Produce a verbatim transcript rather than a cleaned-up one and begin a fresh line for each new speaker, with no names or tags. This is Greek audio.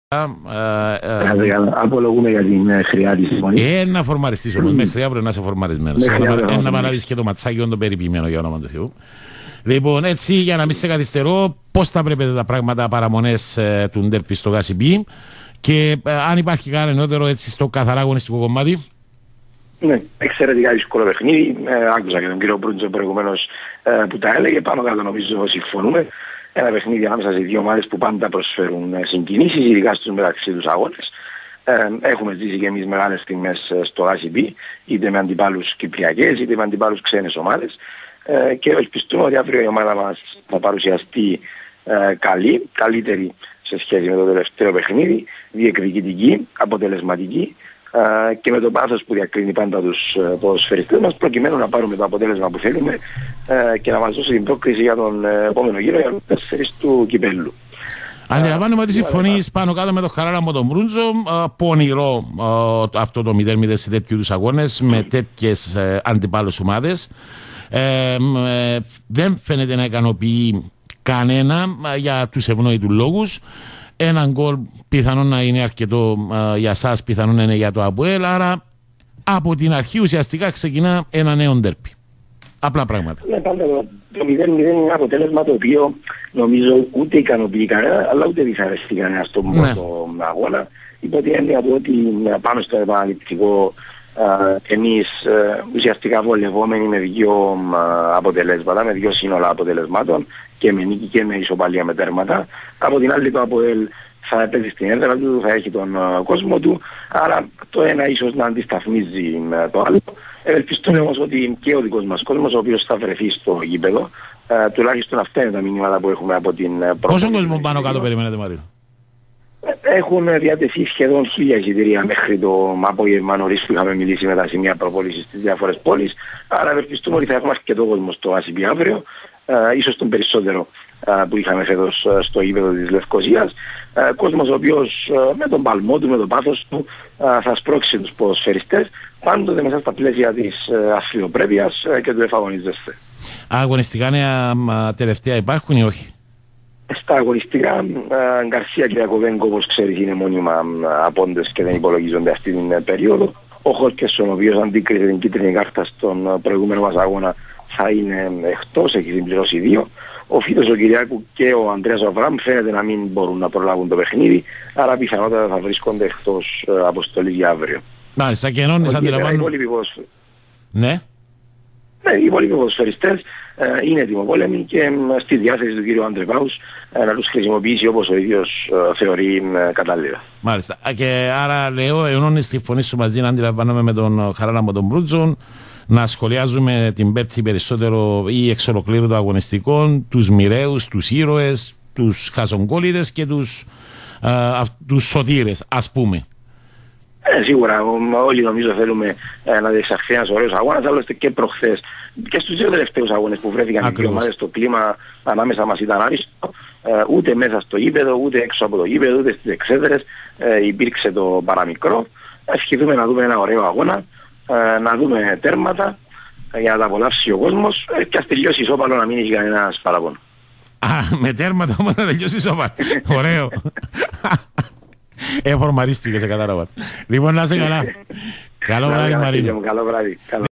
Απολογούμε για την χρειά της συμφωνίας.
Ε, να φορμαριστείς όμως, μέχρι αύριο να είσαι φορμαρισμένος. Ένα παράδειγμα και το ματσάκι είναι το περιποιημένο για όνομα του Θεού. Λοιπόν, έτσι για να μην σε καθυστερώ, πώς θα πρέπει τα πράγματα παραμονές του ντέρπι στο Γασιμπή και αν υπάρχει κανένα νεότερο έτσι στο καθαρά αγωνιστικό κομμάτι.
Ναι, εξαιρετικά δύσκολο παιχνίδι. Ε, άκουσα και τον κύριο Μπρούντζο προηγουμένως ε, που τα έλεγε. Πάνω κάτω νομίζω συμφωνούμε. Ένα παιχνίδι ανάμεσα σε δύο ομάδες που πάντα προσφέρουν συγκινήσεις, ειδικά στους μεταξύ τους αγώνες. Ε, έχουμε ζήσει και εμείς μεγάλες στιγμές στο Γασιμπή, είτε με αντιπάλους κυπριακές, είτε με αντιπάλους ξένες ομάδες. Ε, και ελπιστούμε ότι αύριο η ομάδα μας θα παρουσιαστεί ε, καλή, καλύτερη σε σχέση με το τελευταίο παιχνίδι, διεκδικητική, αποτελεσματική. Uh, και με το πάθος που διακρίνει πάντα τους uh, ποδοσφαιριστές μας, προκειμένου να πάρουμε το αποτέλεσμα που θέλουμε uh, και να μας δώσει την πρόκριση για τον uh, επόμενο γύρο για τους τέσσερις του κυπέλλου.
Αντιλαμβάνομαι ότι συμφωνείς πάνω κάτω με τον Χαράλαμπο τον Μπρούντζο. Uh, πονηρό uh, αυτό το μηδέν μηδέν σε τέτοιου είδους αγώνες με τέτοιες uh, αντιπάλους ομάδες. Uh, uh, δεν φαίνεται να ικανοποιεί κανένα uh, για τους ευνόητους λόγους. Έναν γκολ πιθανόν να είναι αρκετό α, για σας, πιθανόν να είναι για το ΑΠΟΕΛ. Άρα από την αρχή ουσιαστικά ξεκινά ένα νέο ντέρπι. Απλά πράγματα.
Ναι, πάντα το, το μηδέν μηδέν είναι ένα αποτέλεσμα το οποίο νομίζω ούτε ικανοποιεί κανένα, αλλά ούτε δυσαρεστεί κανένα στον ναι. αγώνα. Υπό την έννοια του ότι πάμε στο επαναληπτικό εμείς ουσιαστικά βολευόμενοι με δύο α, αποτελέσματα, με δύο σύνολα αποτελεσμάτων και με νίκη και με ισοπαλία με τέρματα. Από την άλλη το ΑΠΟΕΛ θα παίζει στην έδρα του, θα έχει τον uh, κόσμο του, άρα το ένα ίσως να αντισταθμίζει uh, το άλλο. Ευελπιστούμε όμως ότι και ο δικός μας κόσμος, ο οποίος θα βρεθεί στο γήπεδο, uh, τουλάχιστον αυτά είναι τα μηνύματα που έχουμε από την uh,
Πόσο κόσμο πάνω κάτω περιμένετε, Μαρίνο?
Έχουν διατεθεί σχεδόν χίλια εισιτήρια μέχρι το απόγευμα νωρίς που είχαμε μιλήσει με τα σημεία προπόλησης στις διάφορες πόλεις, άρα ευελπιστούμε ότι θα έχουμε αρκετό κόσμο στο Γασιμπή αύριο. Uh, ίσως τον περισσότερο uh, που είχαμε φέτος uh, στο γήπεδο της Λευκωσίας. Uh, κόσμος ο οποίος uh, με τον παλμό του, με τον πάθος του uh, θα σπρώξει τους ποδοσφαιριστές, πάντοτε μέσα στα πλαίσια της uh, αθλιοπρέπειας uh, και του εφαγωνίζεστε.
Αγωνιστικά νέα uh, τελευταία υπάρχουν ή όχι?
Στα αγωνιστικά, uh, Γκαρσία και Ιακωβέγκο, όπως ξέρεις, είναι μόνιμα uh, απόντες και δεν υπολογίζονται αυτή την uh, περίοδο. Ο Χόρκεσον, ο οποίος αντίκρισε την κίτρινη κάρτα στον uh, προηγούμενο μας αγώνα, θα είναι εκτός, έχει συμπληρώσει δύο. Ο Φίτος ο Κυριάκου και ο Ανδρέας Αβραμ φαίνεται να μην μπορούν να προλάβουν το παιχνίδι, άρα πιθανότατα θα βρίσκονται εκτός uh, αποστολής για αύριο.
Μάλιστα, και ενώνεις αντιλαμβάνω. Ναι.
Ναι, οι υπόλοιποι ποδοσφαιριστές uh, είναι ετοιμοπόλεμοι και uh, στη διάθεση του κύριου Αντρεβάους uh, να τους χρησιμοποιήσει όπως ο ίδιος uh, θεωρεί uh, κατάλληλα.
Μάλιστα. Και άρα λέω, ενώνεις τη φωνή σου μαζί να αντιλαμβάνομαι με τον Χαράλαμπο τον Μπρούντζον, να σχολιάζουμε την Πέμπτη περισσότερο ή εξ ολοκλήρου των αγωνιστικών, τους μοιραίους, τους ήρωες, τους χαζογκόλιδες και τους, α, τους σωτήρες, ας πούμε.
Ε, σίγουρα, όλοι νομίζω θέλουμε ε, να διεξαχθεί ένας ωραίος αγώνας, άλλωστε και προχθές και στους δύο τελευταίους αγώνες που βρέθηκαν οι δύο ομάδες, το κλίμα ανάμεσα μας ήταν άριστο, ε, ούτε μέσα στο γήπεδο, ούτε έξω από το γήπεδο, ούτε στις εξέδρες ε, υπήρξε το παραμικρό. Ευχηθούμε να δούμε ένα ωραίο αγώνα, να δούμε τέρματα για να τα απολαύσει ο κόσμος και ας τελειώσει ισόπαλο, να μην έχει κανένας παραπονό.
Α, με τέρματα όμως να τελειώσει ισόπαλο. Ωραίο. Εφορμαρίστηκε, σε κατάλαβα. Λοιπόν, να είσαι καλά. Καλό βράδυ, Μαρίνο.
Καλό βράδυ.